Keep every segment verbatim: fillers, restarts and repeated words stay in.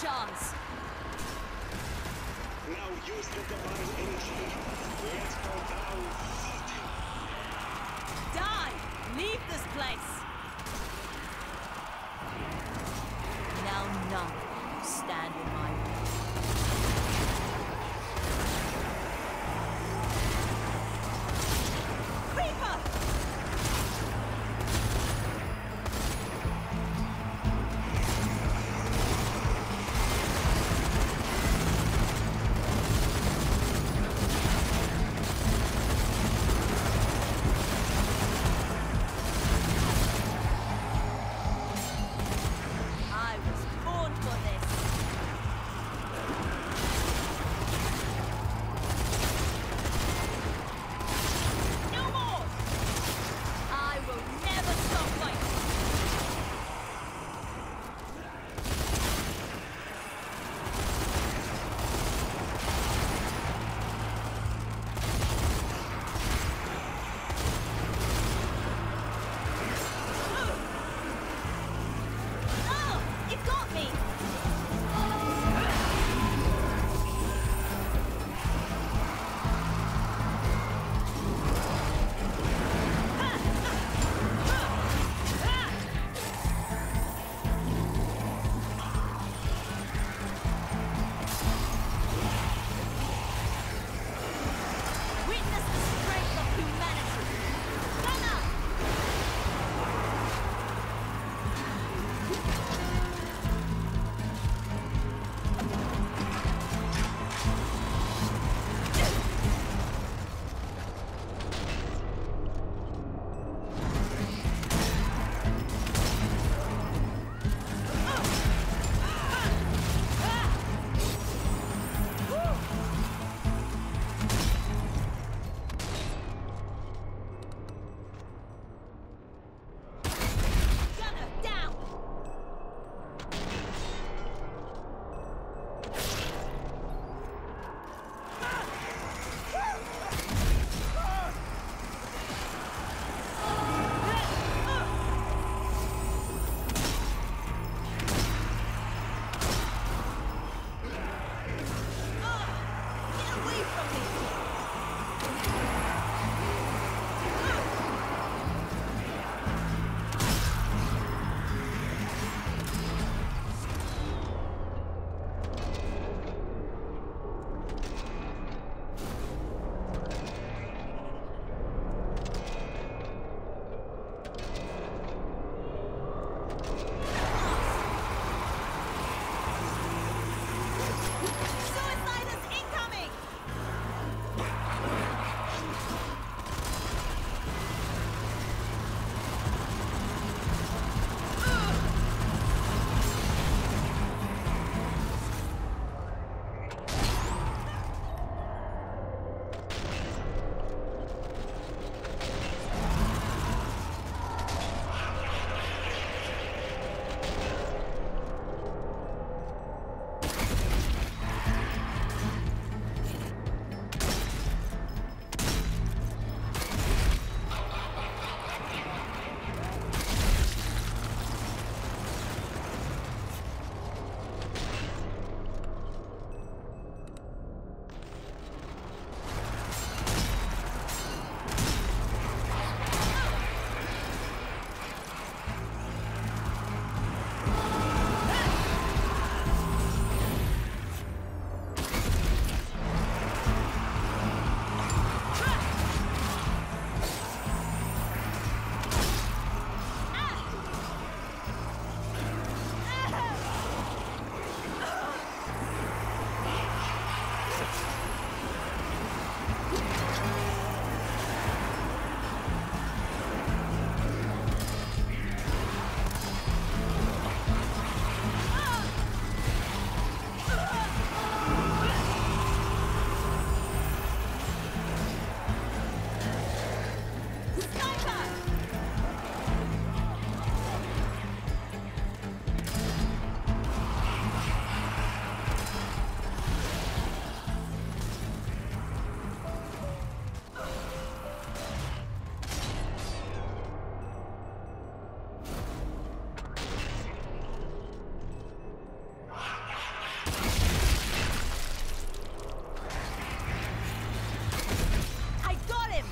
chance. Now use the divine energy. Let's go down fighting. Die! Leave this place! Now none stand in my way. Creeper! I got him!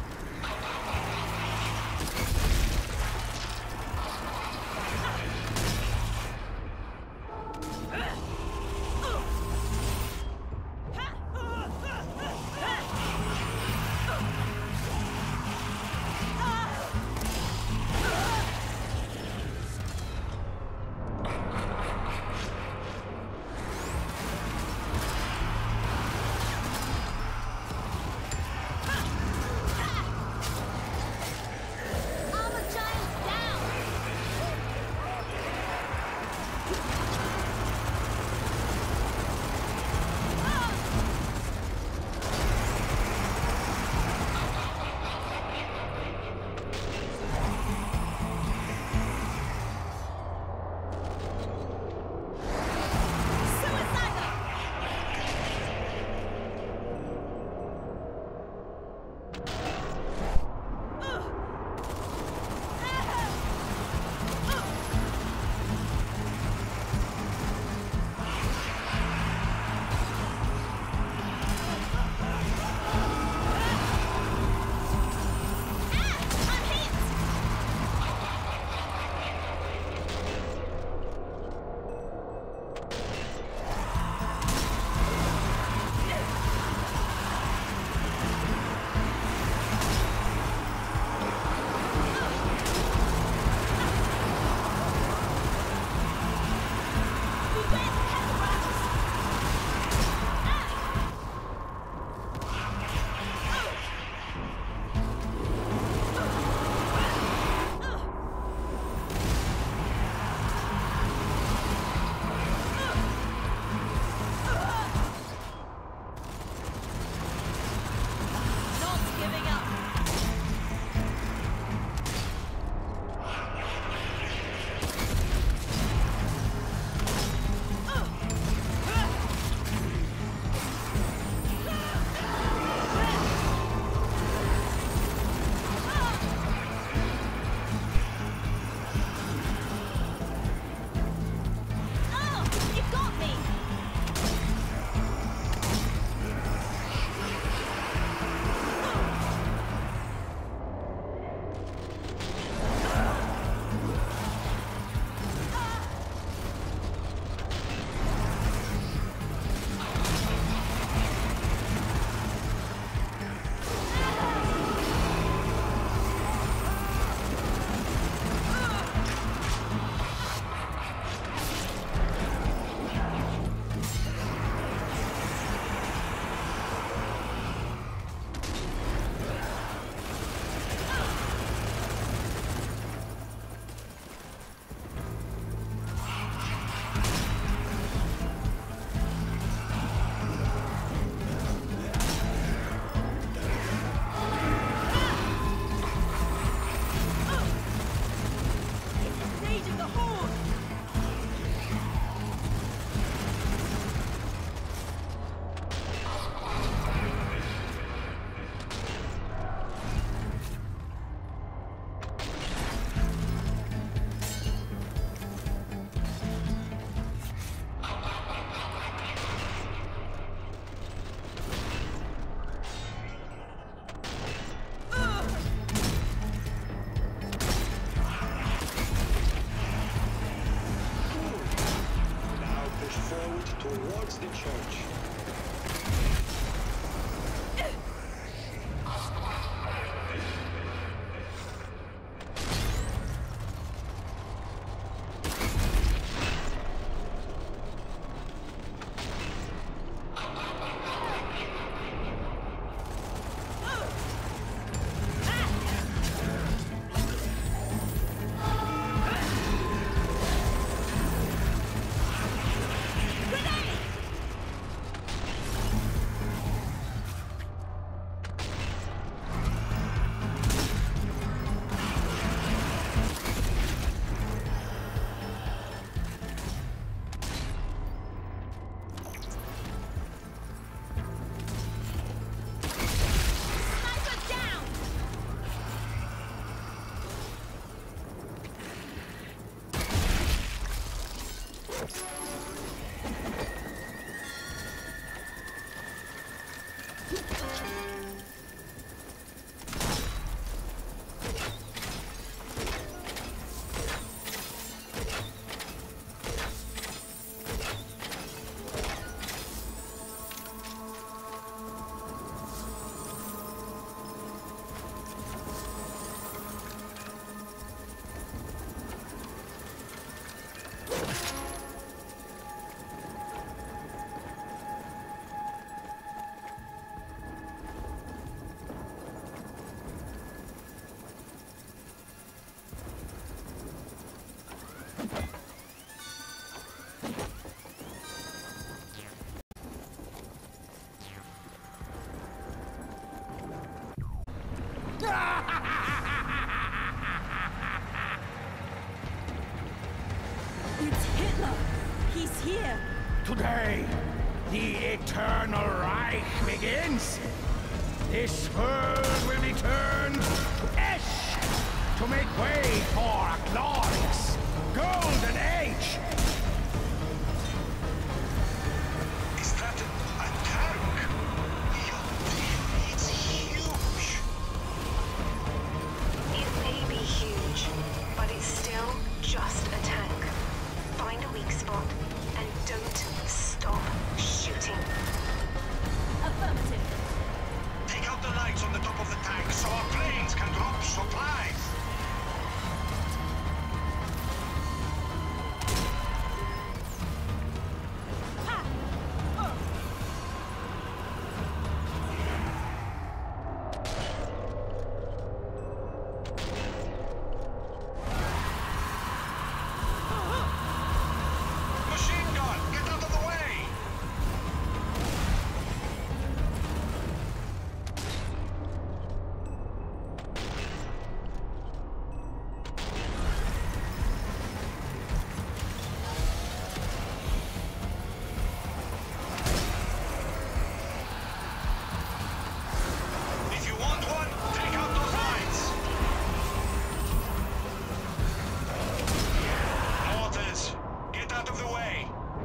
towards the church. He's here. Today, the Eternal Reich begins. This world will be turned to ash to make way for a glorious golden age. Is that a tank? It's huge. It may be huge, but it's still just a tank. Find a weak spot and don't stop shooting. Affirmative. Take out the lights on the top of the tank so our planes can drop supplies. Machine gun, get out of the way! If you want one, take out those lights. Mortars, get out of the way.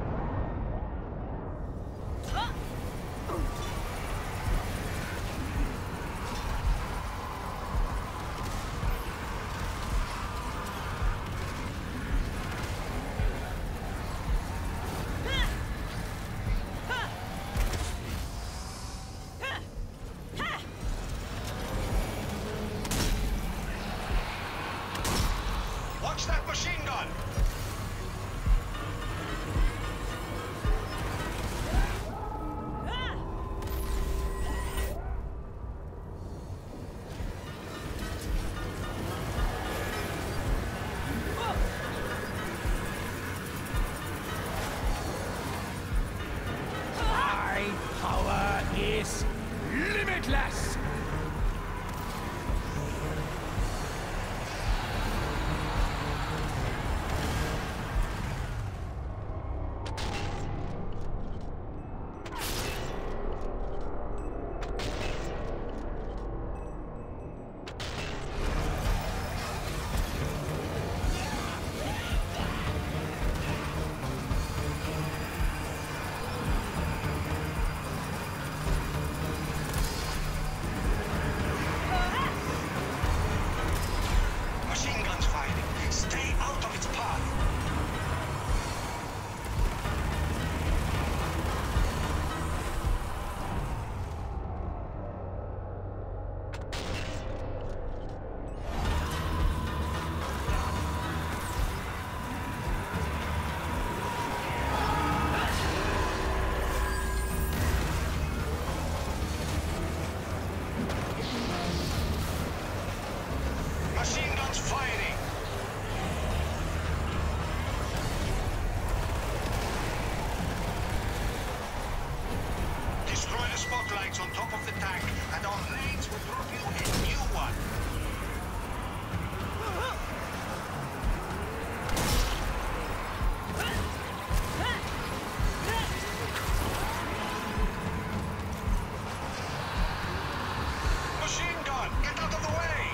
Watch that machine gun. My power is limitless. Machine guns firing. Stay out of its path. Machine guns firing. Destroy the spotlights on top of the tank, and our planes will drop you a new one. Machine gun, get out of the way!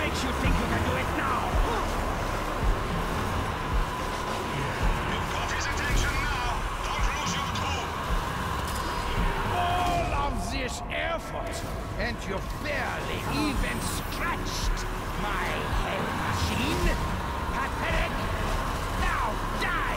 makes you think you can do it now? You've got his attention now. Don't lose your cool. All of this effort, and you barely even scratched my hell machine? Pathetic! Now die!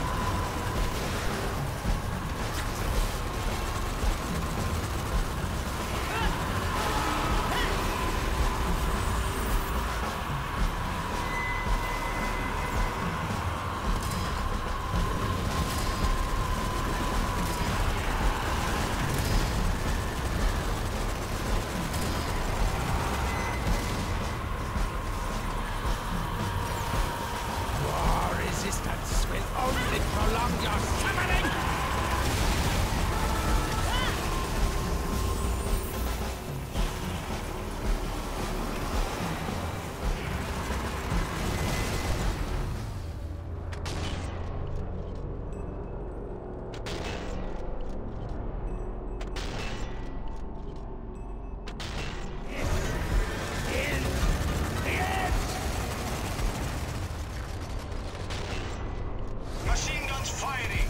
Machine guns firing.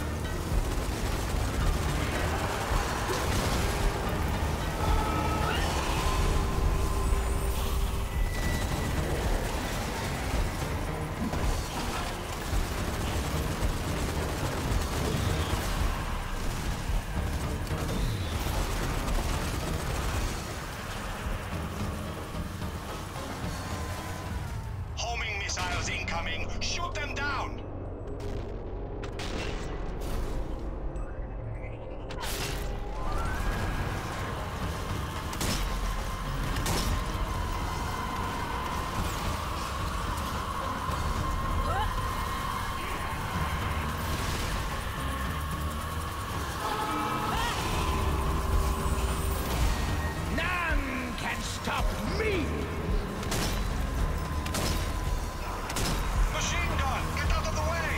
Homing missiles incoming. Shoot them down. None can stop me! Machine gun, get out of the way.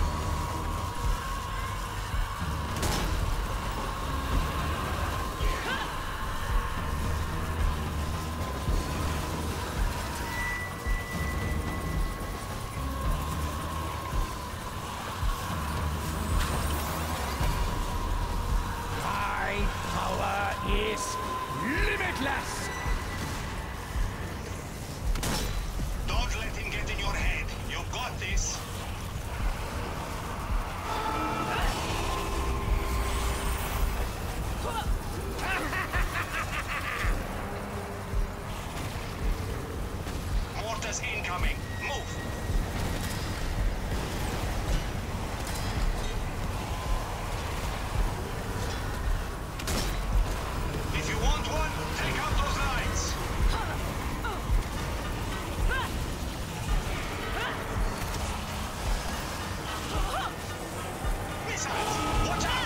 My power is limitless! Don't let him get in your head. You've got this. Mortars incoming. Move. If you want one, take out those lines. Missiles, watch out!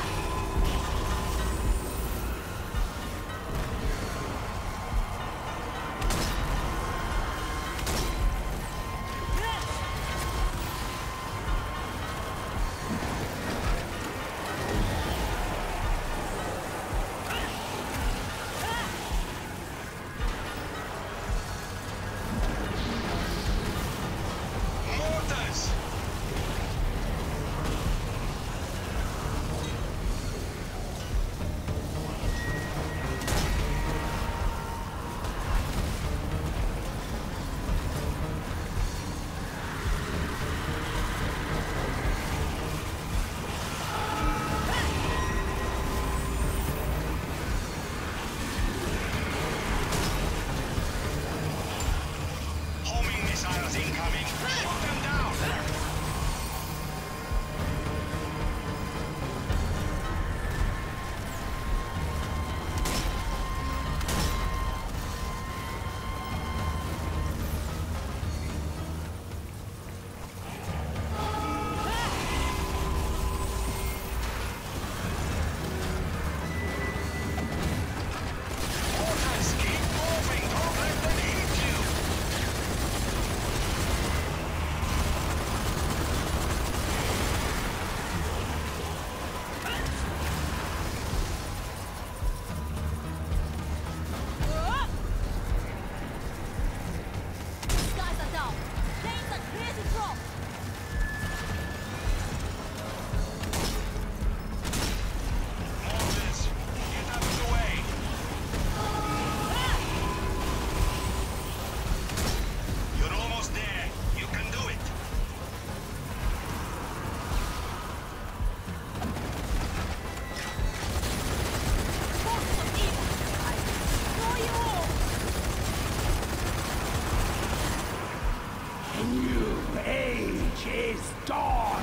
dawn!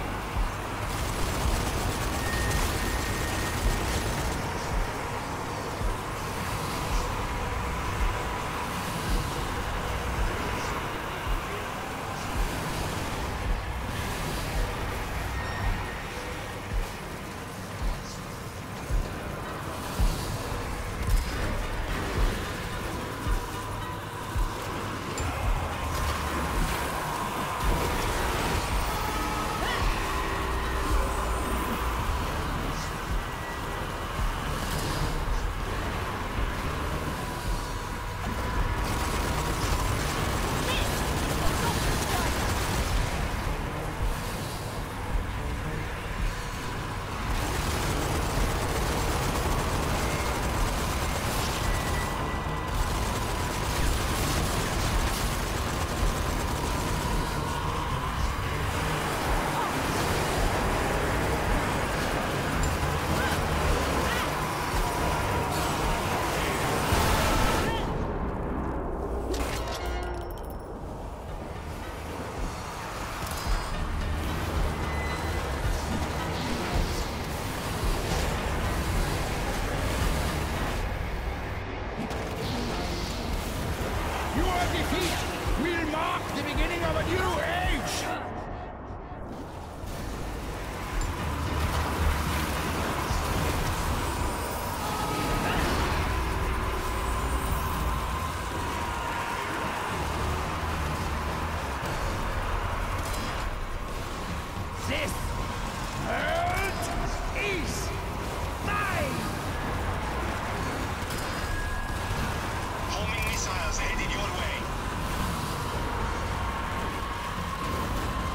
Defeat will mark the beginning of a new age! This world is mine! Homing missiles headed your way.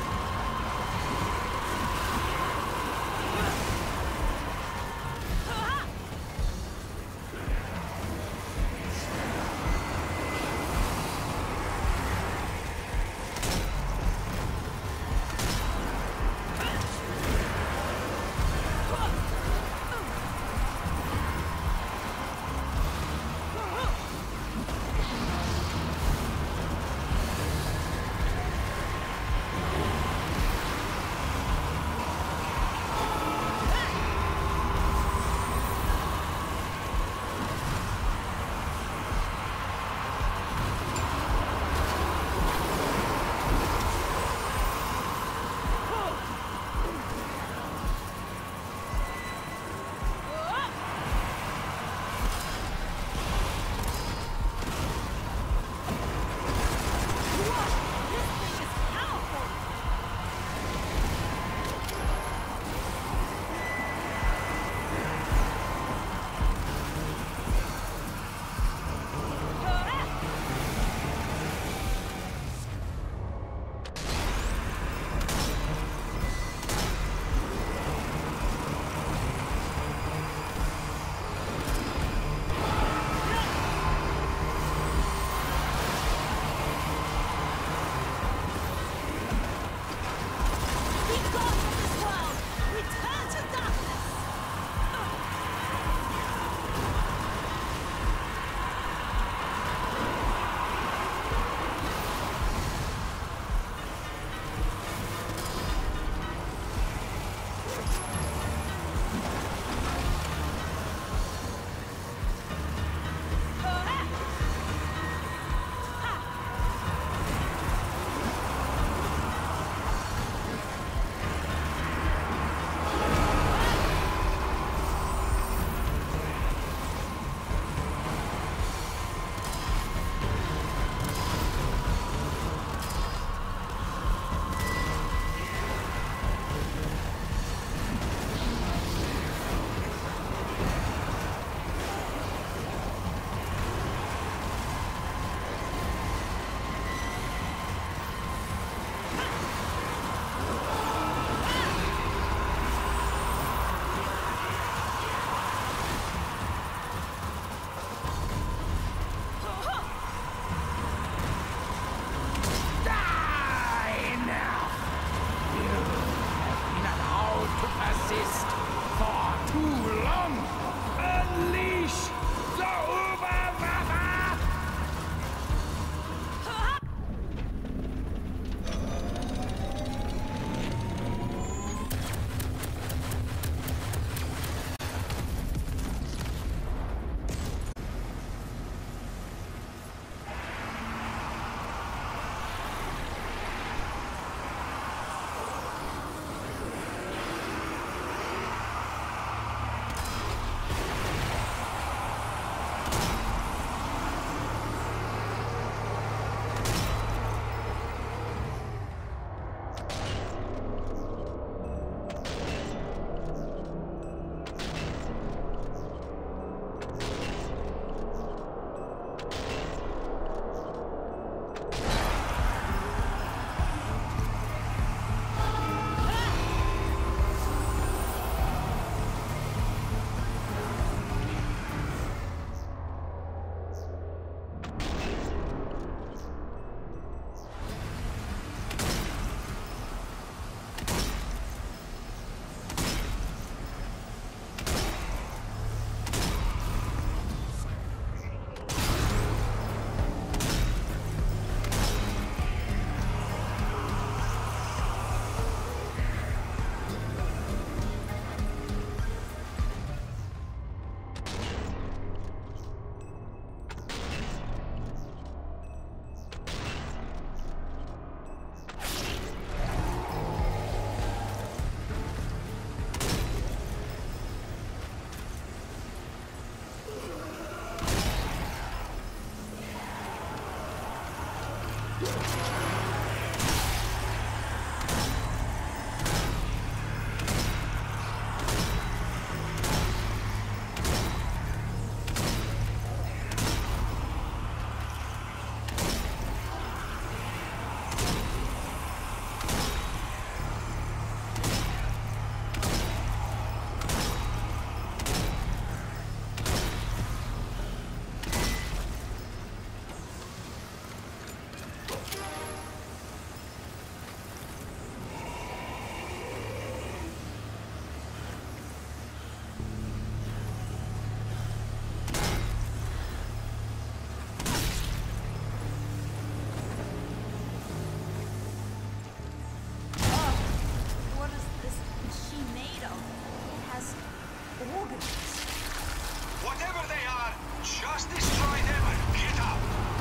Whatever they are, just destroy them and get out!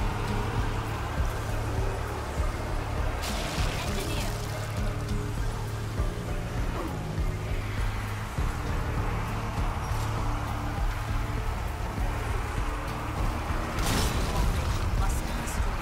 Engineer! Abomination must be destroyed.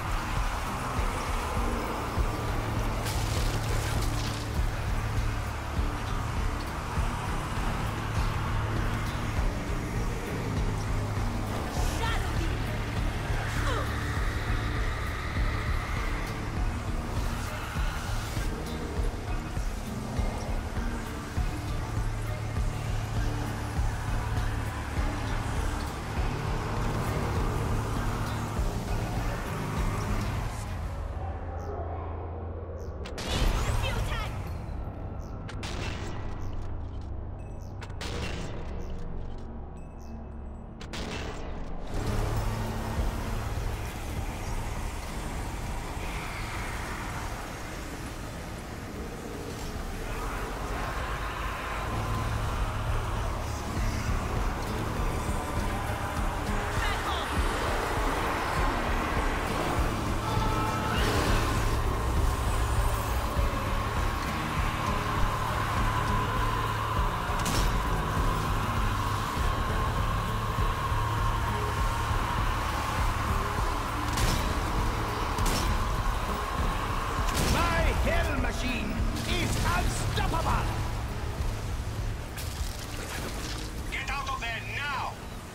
Get out of there now!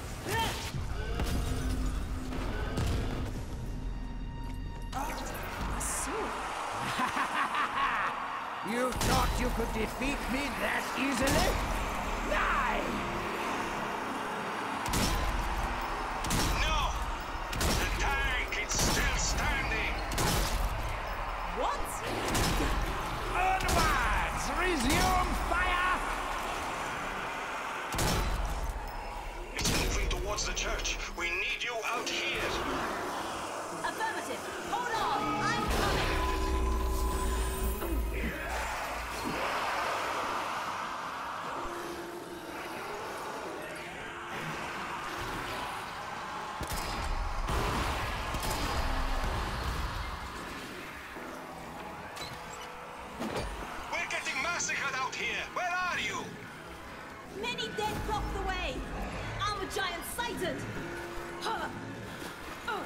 You thought you could defeat me that easily? Die! No! The tank is still standing! What? Onwards! Resume fire! It's moving towards the church. We need you out here. Affirmative. Hold on. I'm coming. We're getting massacred out here. Where are you? Many dead block the way. Armor giant sighted. Huh. Oh.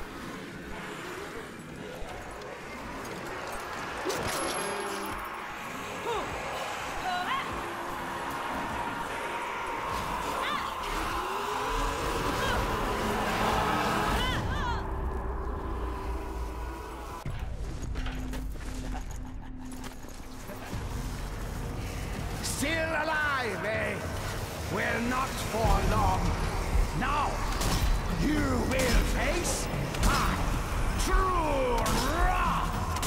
Still alive, eh? Well, not for long. Now, you will face my true wrath!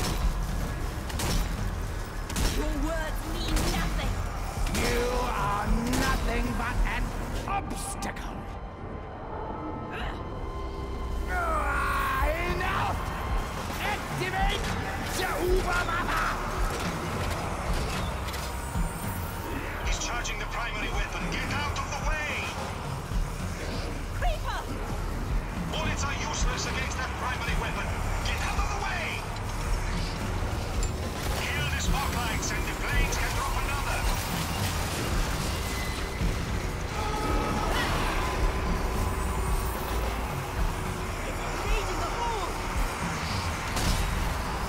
Your words mean nothing. You are nothing but an obstacle! Ah, enough! Activate the Uber-Mama! He's charging the primary weapon. Get out of the way! Creeper! Bullets are useless against that primary weapon. Get out of the way! Kill the spotlights and the planes can drop another. Engaging the hole!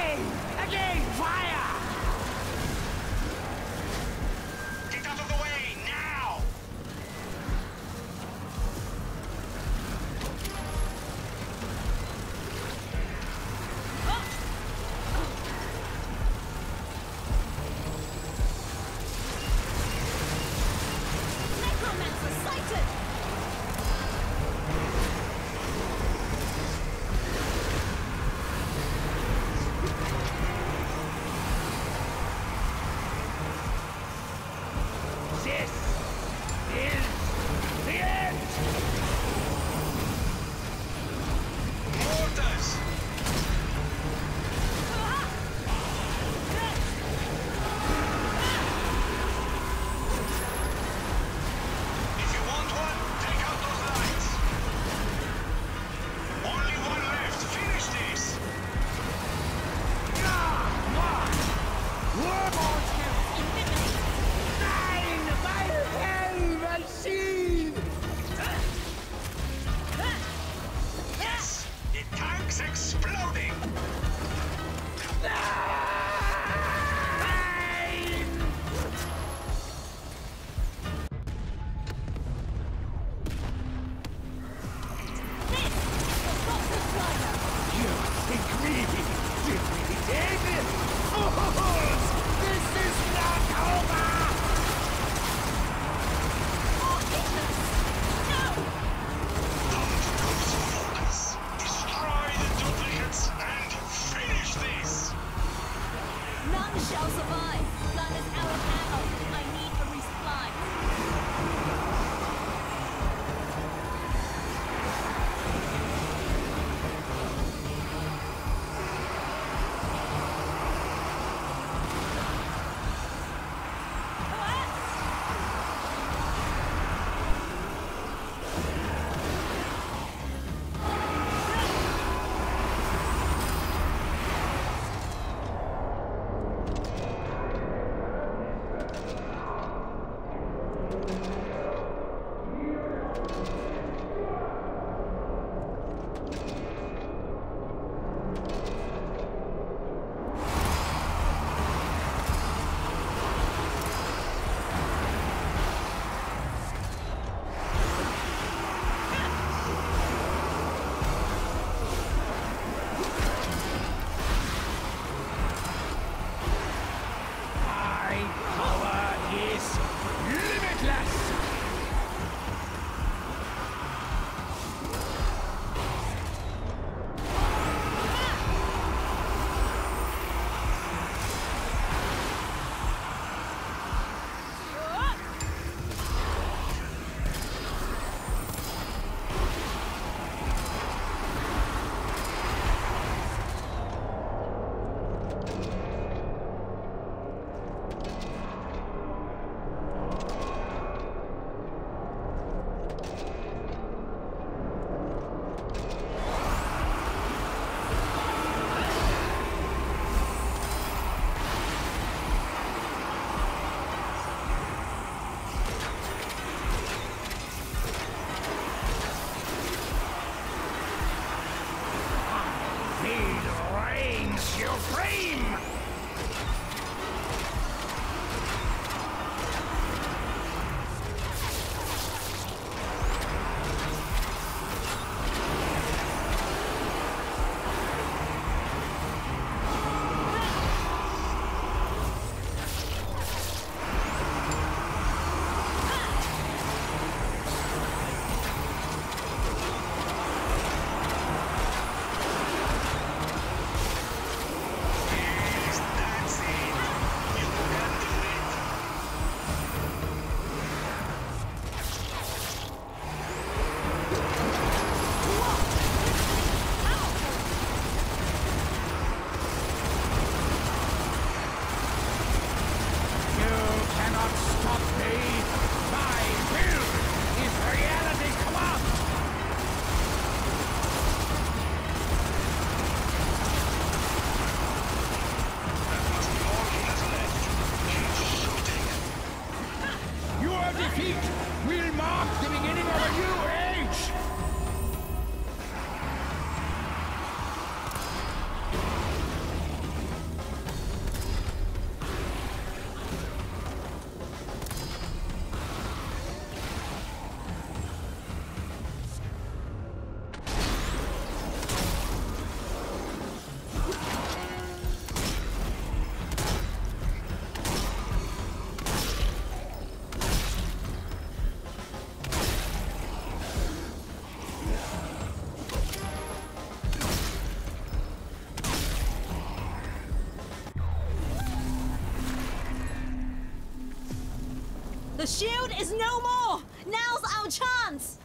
Again! Again! Fire! Get out of the way, now! Necromancer sighted! This is the end! Mortars! If you want one, take out those lights. Only one left. Finish this. Nein! Meine Hell machine! Yes, the tank's exploding. Nein! This is Gotham Driver! You think me defeated? Fools! This is not over! More Ignis! No! Don't lose focus. Destroy the duplicates and finish this. None shall survive! Gun is out of ammo! I need a resupply! The shield is no more! Now's our chance!